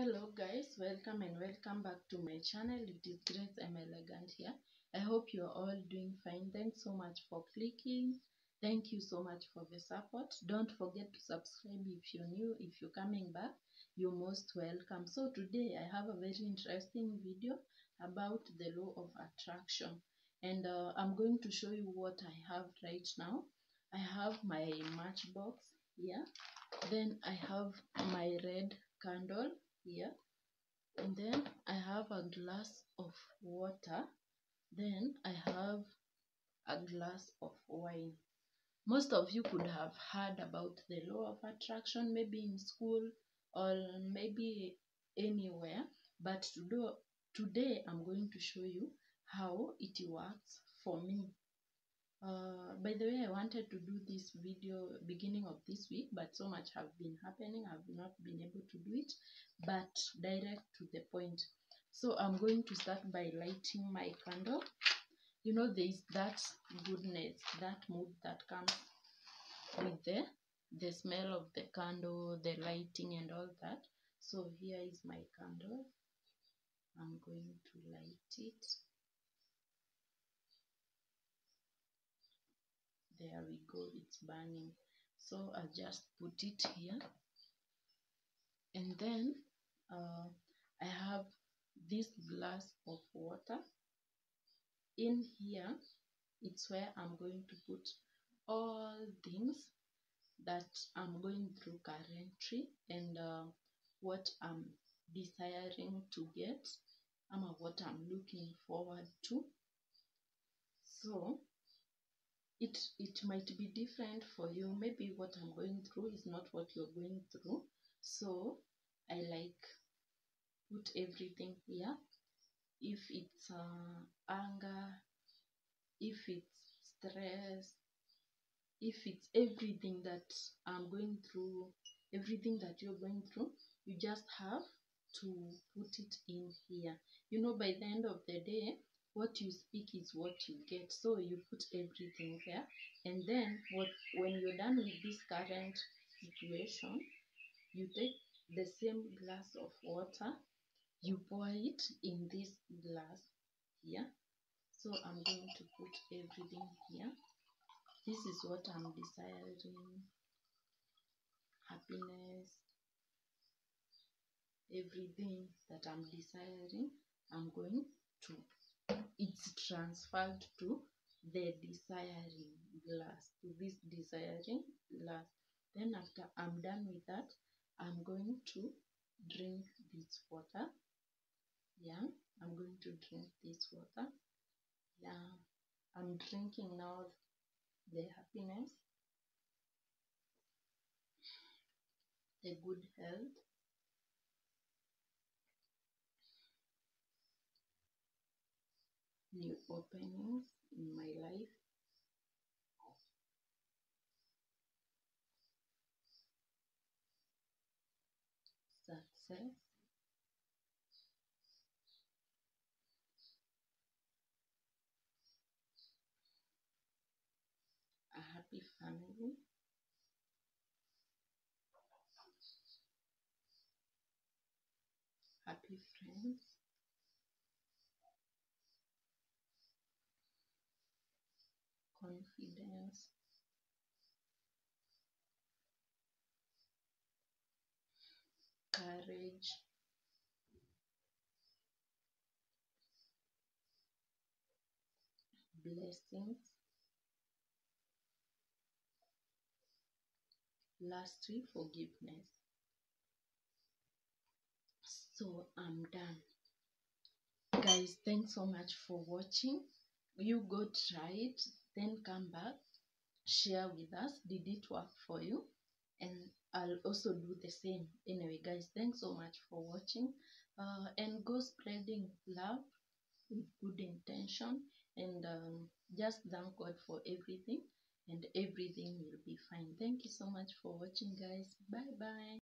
Hello guys, welcome and welcome back to my channel. It is Grace M Elegant here. I hope you are all doing fine. Thanks so much for clicking. Thank you so much for the support. Don't forget to subscribe if you're new. If you're coming back, you're most welcome. So today I have a very interesting video about the law of attraction, and I'm going to show you what I have right now. I have my matchbox here, then I have my red candle here, and then I have a glass of water, then I have a glass of wine. Most of you could have heard about the law of attraction, maybe in school or maybe anywhere, but today I'm going to show you how it works for me. By the way, I wanted to do this video beginning of this week, but so much have been happening, I've not been able to do it, but direct to the point. So I'm going to start by lighting my candle. You know, there is that goodness, that mood that comes with the smell of the candle, the lighting and all that. So here is my candle. I'm going to light it. There we go, it's burning. So I'll just put it here, and then I have this glass of water. In here, it's where I'm going to put all things that I'm going through currently, and what I'm desiring to get, what I'm looking forward to. So it might be different for you. Maybe what I'm going through is not what you're going through. So I put everything here. If it's anger, if it's stress, if it's everything that I'm going through, everything that you're going through, you just have to put it in here. You know, by the end of the day, what you speak is what you get. So you put everything there, and then when you're done with this current situation, you take the same glass of water, you pour it in this glass here. So I'm going to put everything here. This is what I'm desiring: happiness, everything that I'm desiring, I'm going to, it's transferred to the desiring glass, to this desiring glass. Then after I'm done with that, I'm going to drink this water. Yeah, I'm going to drink this water. Yeah, I'm drinking now the happiness, the good health, new openings in my life, success, a happy family, happy friends, confidence, courage, blessings, lastly, forgiveness. So I'm done. Guys, thanks so much for watching. You go try it, then come back, share with us, did it work for you? And I'll also do the same. Anyway guys, thanks so much for watching, and go spreading love with good intention, and just thank God for everything, and everything will be fine. Thank you so much for watching guys. Bye bye.